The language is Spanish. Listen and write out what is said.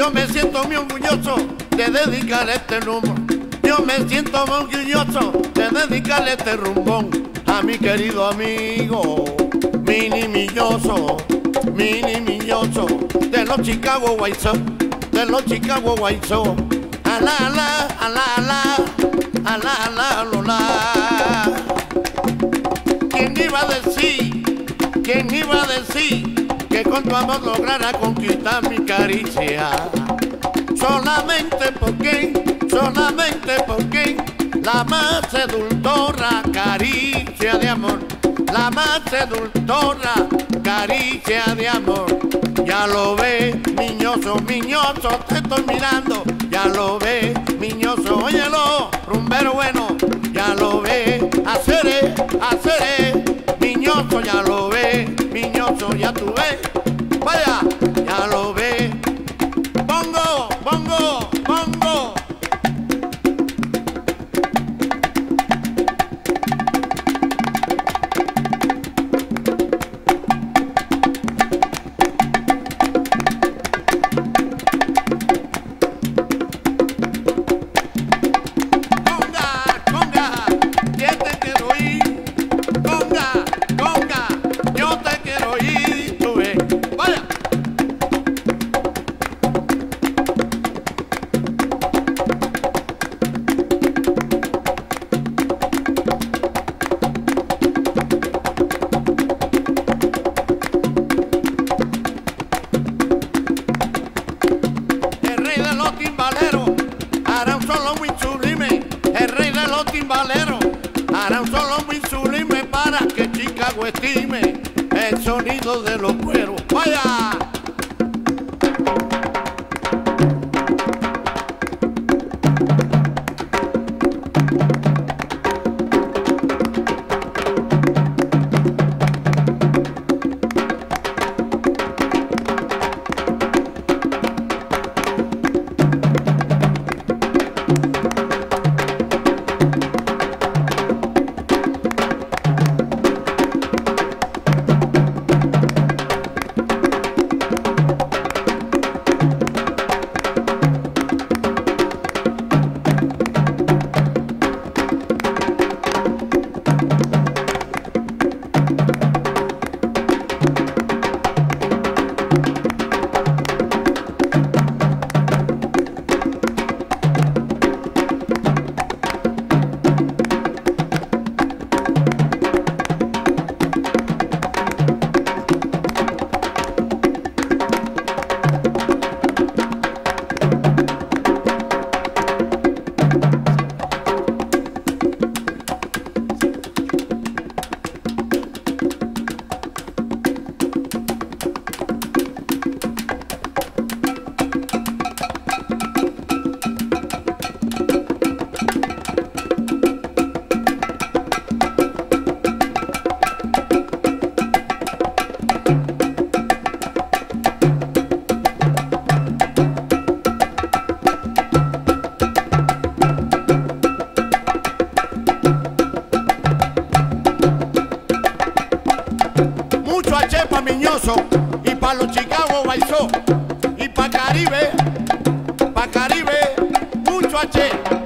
Yo me siento muy orgulloso de dedicarle este rumbo. Yo me siento muy orgulloso de dedicarle este rumbón a mi querido amigo Mini Milloso, Mini Milloso, de los Chicago White Sox, de los Chicago White Sox. Alá, alá, alá, alá, alá, alá, alá. ¿Quién iba a decir? ¿Quién iba a decir que con tu amor lograra conquistar mi caricia? Solamente porque la más seductora caricia de amor, la más seductora caricia de amor. Ya lo ves, Miñoso, Miñoso, te estoy mirando. Ya lo ves, Miñoso, óyelo, rumbero bueno. Ya lo ves, haceré, Miñoso, ya lo ves, Miñoso, ya tú ves. Vaya, ya lo ves. Bongo, bongo, bongo. Hará un solo muy sublime para que Chicago estime el sonido de los cueros. ¡Vaya! Miñoso y pa' los Chicago White Sox y pa' Caribe, mucho H.